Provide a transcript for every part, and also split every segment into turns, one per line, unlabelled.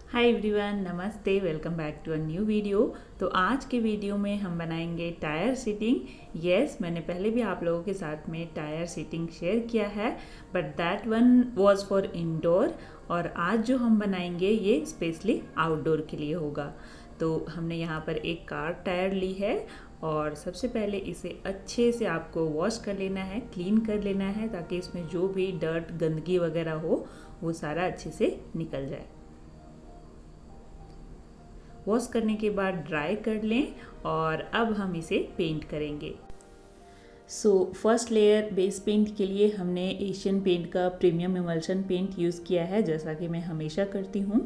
हाय everyone, नमस्ते। Welcome back to a new video. तो आज के वीडियो में हम बनाएंगे टायर सीटिंग। यस, मैंने पहले भी आप लोगों के साथ में टायर सीटिंग शेयर किया है, but that one was for indoor. और आज जो हम बनाएंगे ये स्पेशली आउटडोर के लिए होगा। तो हमने यहाँ पर एक कार टायर ली है और सबसे पहले इसे अच्छे से आपको वॉश कर लेना है, क्लीन कर लेना है, ताकि इसमें जो भी डर्ट गंदगी वगैरह हो वो सारा अच्छे से निकल जाए। वॉश करने के बाद ड्राई कर लें और अब हम इसे पेंट करेंगे। फर्स्ट लेयर बेस पेंट के लिए हमने एशियन पेंट का प्रीमियम इमल्शन पेंट यूज़ किया है, जैसा कि मैं हमेशा करती हूँ।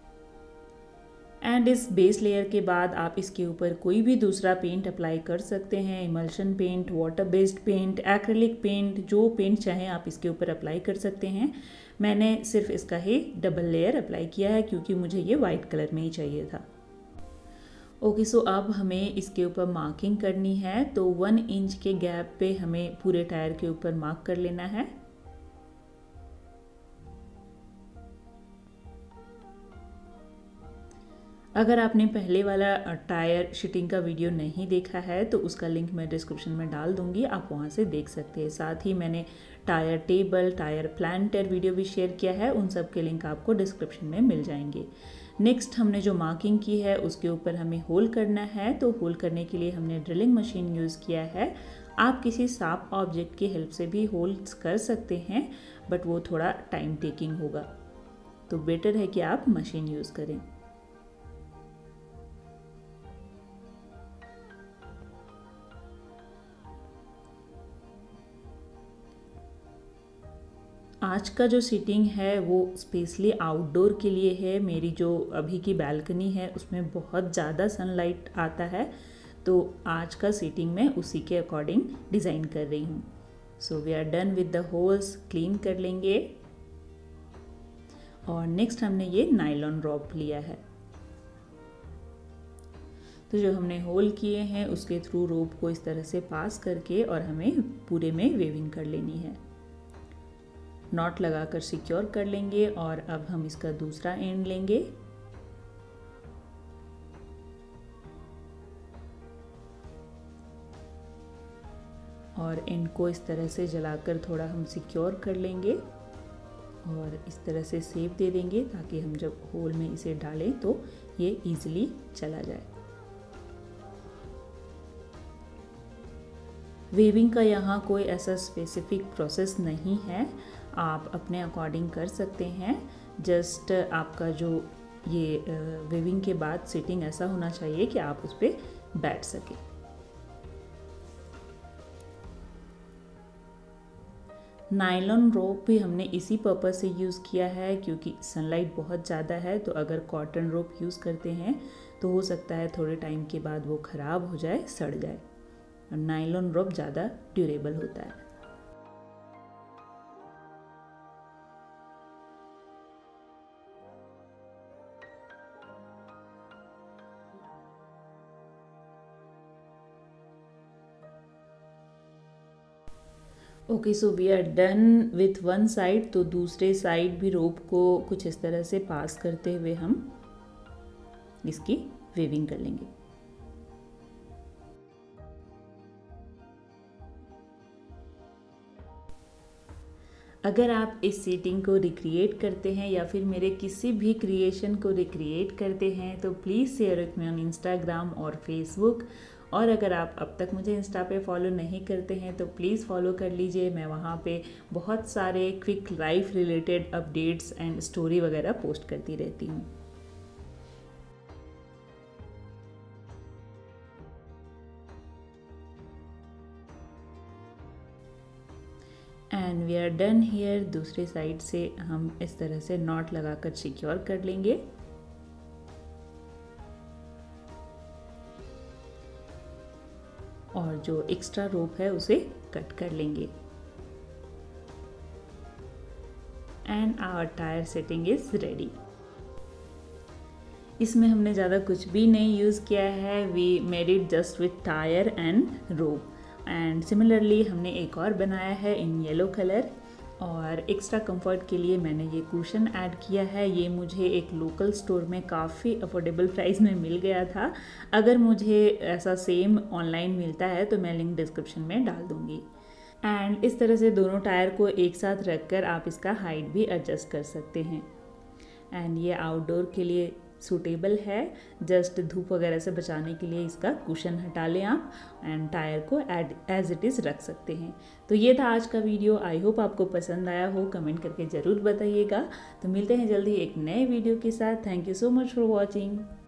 एंड इस बेस लेयर के बाद आप इसके ऊपर कोई भी दूसरा पेंट अप्लाई कर सकते हैं। Emulsion paint, water based paint, acrylic paint, जो पेंट चाहें आप इसके ऊपर अप्लाई कर सकते हैं। मैंने सिर्फ इसका ही डबल लेयर अप्लाई किया है क्योंकि मुझे ये वाइट कलर में ही चाहिए था। ओके, सो अब हमें इसके ऊपर मार्किंग करनी है। तो 1 इंच के गैप पे हमें पूरे टायर के ऊपर मार्क कर लेना है। अगर आपने पहले वाला टायर शीटिंग का वीडियो नहीं देखा है तो उसका लिंक मैं डिस्क्रिप्शन में डाल दूंगी, आप वहाँ से देख सकते हैं। साथ ही मैंने tyre table, tyre planter video भी शेयर किया है, उन सब के लिंक आपको डिस्क्रिप्शन में मिल जाएंगे। नेक्स्ट हमने जो मार्किंग की है उसके ऊपर हमें होल करना है। तो होल करने के लिए हमने ड्रिलिंग मशीन यूज़ किया है। आप किसी शार्प ऑब्जेक्ट की हेल्प से भी होल्स कर सकते हैं, बट वो थोड़ा टाइम टेकिंग होगा, तो बेटर है कि आप मशीन यूज़ करें। आज का जो सीटिंग है वो स्पेशली आउटडोर के लिए है। मेरी जो अभी की बालकनी है उसमें बहुत ज़्यादा सनलाइट आता है, तो आज का सीटिंग मैं उसी के अकॉर्डिंग डिज़ाइन कर रही हूँ। So we are done with the holes, clean कर लेंगे। और नेक्स्ट हमने ये नायलॉन रॉप लिया है। तो जो हमने होल किए हैं उसके थ्रू रोप को इस तरह से पास करके और हमें पूरे में वेविंग कर लेनी है। नॉट लगाकर सिक्योर कर लेंगे और अब हम इसका दूसरा एंड लेंगे और एंड को इस तरह से जलाकर थोड़ा हम सिक्योर कर लेंगे और इस तरह से शेप दे देंगे ताकि हम जब होल में इसे डालें तो ये इजीली चला जाए। वेविंग का यहाँ कोई ऐसा स्पेसिफिक प्रोसेस नहीं है, आप अपने अकॉर्डिंग कर सकते हैं। जस्ट आपका जो ये वेविंग के बाद सिटिंग ऐसा होना चाहिए कि आप उस पर बैठ सकें। नायलॉन रोप भी हमने इसी पर्पस से यूज़ किया है क्योंकि सनलाइट बहुत ज़्यादा है, तो अगर कॉटन रोप यूज़ करते हैं तो हो सकता है थोड़े टाइम के बाद वो ख़राब हो जाए, सड़ जाए। और नायलॉन रोप ज़्यादा ड्यूरेबल होता है। Okay, so we are done with one side. तो दूसरे साइड भी रोप को कुछ इस तरह से पास करते हुए हम इसकी वेविंग कर लेंगे। अगर आप इस सीटिंग को रिक्रिएट करते हैं या फिर मेरे किसी भी क्रिएशन को रिक्रिएट करते हैं तो please share with me on Instagram और फेसबुक। और अगर आप अब तक मुझे इंस्टा पे फॉलो नहीं करते हैं तो प्लीज़ फॉलो कर लीजिए। मैं वहाँ पे बहुत सारे quick life related updates and story वगैरह पोस्ट करती रहती हूँ। And we are done here. दूसरे साइड से हम इस तरह से नॉट लगाकर सिक्योर कर लेंगे। और जो एक्स्ट्रा रोप है उसे कट कर लेंगे। And our tyre setting is ready. इसमें हमने ज़्यादा कुछ भी नहीं यूज़ किया है, we made it just with tyre and rope. And similarly हमने एक और बनाया है इन येलो कलर और एक्स्ट्रा कंफर्ट के लिए मैंने ये कुशन ऐड किया है। ये मुझे एक लोकल स्टोर में काफ़ी अफोर्डेबल प्राइस में मिल गया था। अगर मुझे ऐसा सेम ऑनलाइन मिलता है तो मैं लिंक डिस्क्रिप्शन में डाल दूँगी। एंड इस तरह से दोनों टायर को एक साथ रख कर आप इसका हाइट भी एडजस्ट कर सकते हैं। एंड ये आउटडोर के लिए सूटेबल है। जस्ट धूप वगैरह से बचाने के लिए इसका कुशन हटा लें आप एंड टायर को एज इट इज़ रख सकते हैं। तो ये था आज का वीडियो। आई होप आपको पसंद आया हो, कमेंट करके ज़रूर बताइएगा। तो मिलते हैं जल्दी एक नए वीडियो के साथ। Thank you so much for watching.